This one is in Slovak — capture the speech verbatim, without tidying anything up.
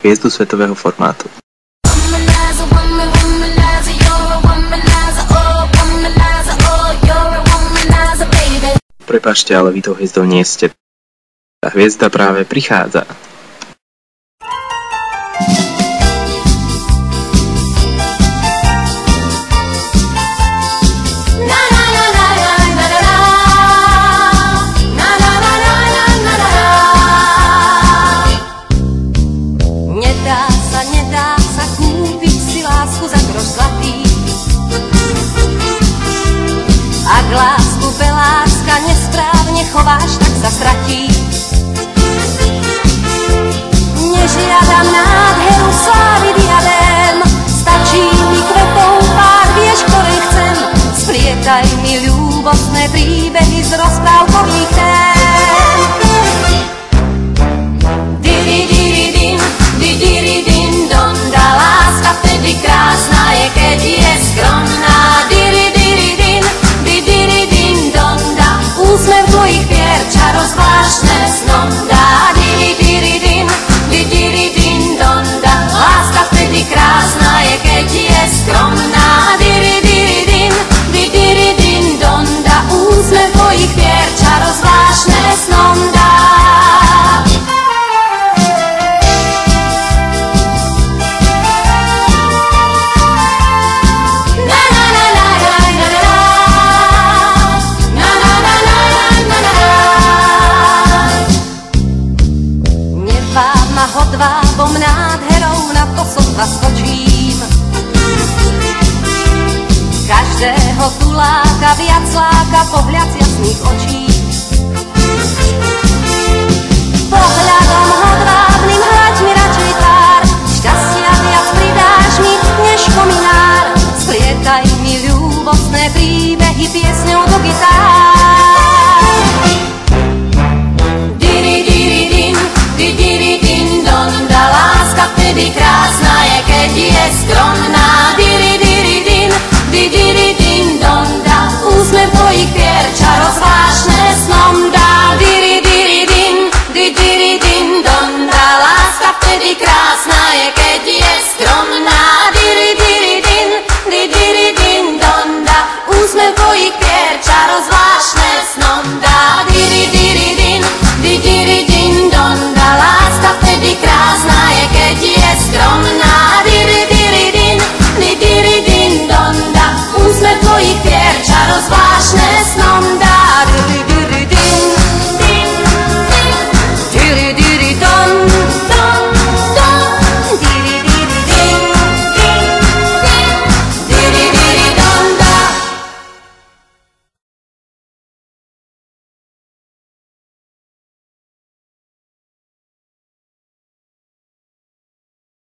hviezdu svetového formátu. Prepáčte, ale vy tou hviezdou nie ste. Tá hviezda práve prichádza. Nedá sa, nedá sa kúpiť si lásku za groš zlatý. Ak lásku beláska nesprávne chováš, tak sa stratí. Nežiadam nádheru slávy diadém, stačí mi kvetov pár, vieš, ktoré chcem. Splietaj mi ľúbostné príbehy z rozprávkových tém. Diri-diri-din, di-diri-din, donda, láska vtedy krásna je, keď je skromná. Diri-diri-din, di-diri-din, donda, úsmev tvojich pier, čaro zvláštne snom dá. Diri-diri-din, di-diri-din, donda, láska vtedy krásna je, keď je skromná. Diri-diri-din, di-diri-din, donda, úsmev tvojich pier, čaro zvláštne snom dá. Hodvábom nádherou na to sotva skočím. Každého tu láka, viac láka pohľad z jasných očí. Pohľadom hodvábnym hľaď mi radšej tvár, šťastia viac pridáš mi než kominár. Splietaj mi ľúbostné príbehy piesňou do gitár. Diri-diri-din, di-diri-din, donda, láska vtedy krásna je, keď je skromná.